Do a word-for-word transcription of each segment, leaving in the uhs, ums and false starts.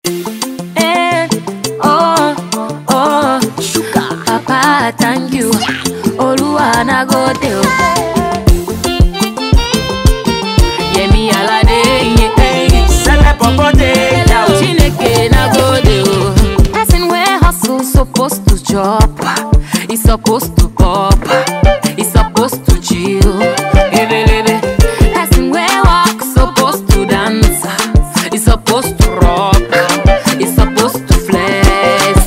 Eh, oh, oh, Papa, thank you. Oluwa na go tell. Yeah, me alade, yeah. Sele popote, Chineke na go tell. Person where hustle supposed to chop, he supposed to pop, he supposed to chill. Person where walk supposed to dance, he supposed to rock, he supposed to flex.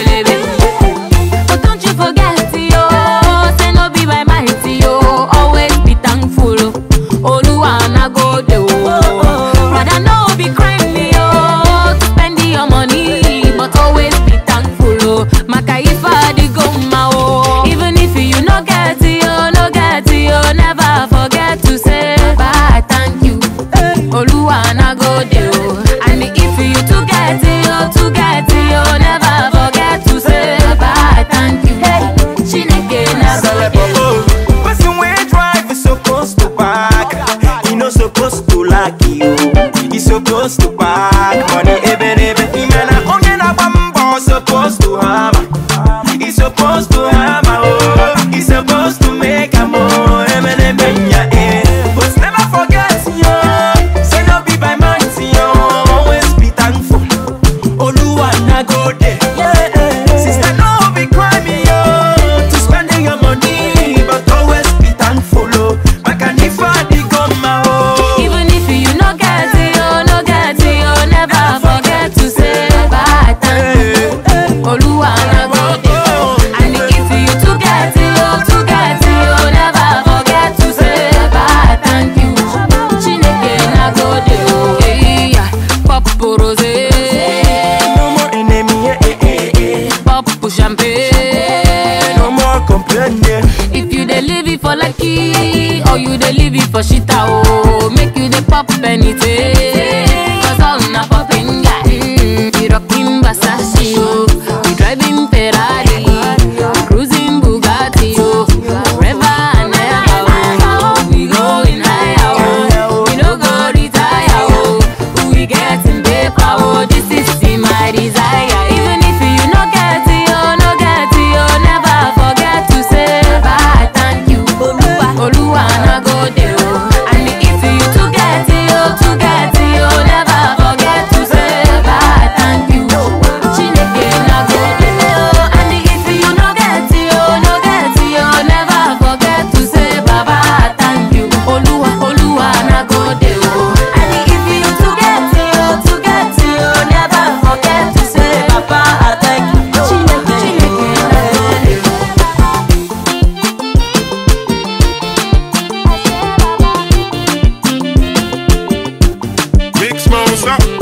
But don't you forget, yo, say no be by mighty, yo. Always be thankful, Oluwa na go do. Rather no be crime, yo, to spend your money, but always be thankful, oh. Makaifa di goma, oh. Even if you no get it, yo, no get it, yo, never forget to say bye, thank you, Oluwa na go do. And if you to get it, yo, to get it, yo, never forget to say bye, thank you, hey, Chineke na go do. person wey drive is supposed to park. He no supposed to like you. He supposed to park money ebe ebe. Imena onye na bambo supposed to hammer. He supposed to hammer, oh. He supposed to make a more ebe ebe nya eh. But never forget yo. Say no be by might yo. Always be thankful. Oluwa na go there. Sister no be crime yo. To spending your money, but always be thankful. Oh, Makanifa di goma oh. Even if you no get it, yo, no get it, yo, never forget to say bye, thank you, Oluwa na go do. And if you to get it, yo, to get it, yo, never forget to say bye, thank you, Chineke na go do. Hey, pop rose, No more enemy, eh, eh, eh, eh. pop champagne. No more complaining. If you dey live it for lucky, or you dey live it for shita, oh, make you dey pop anything. Cause all na popping guy. Mm, we rocking Versace, oh, we driving Ferrari, we cruising Bugatti, oh, forever and ever, oh, we going higher, oh, we no go retire, oh, we getting paper, oh, this is my desire. Even if you no get it, oh, no get it, oh, never forget to say bye, thank you, Oluwa, Oluwa na go there, oh. And if you to get it, oh, to get it, oh, never forget to say bye, thank you, Chineke na go there, oh. And if you no get it, oh, no get it, oh, never forget to say baba, thank you, Oluwa, Oluwa na go there, oh. And if you to get it, oh, to get it, oh, never forget to say baba, thank you, Chineke, Chineke na go there. Big smoke, up.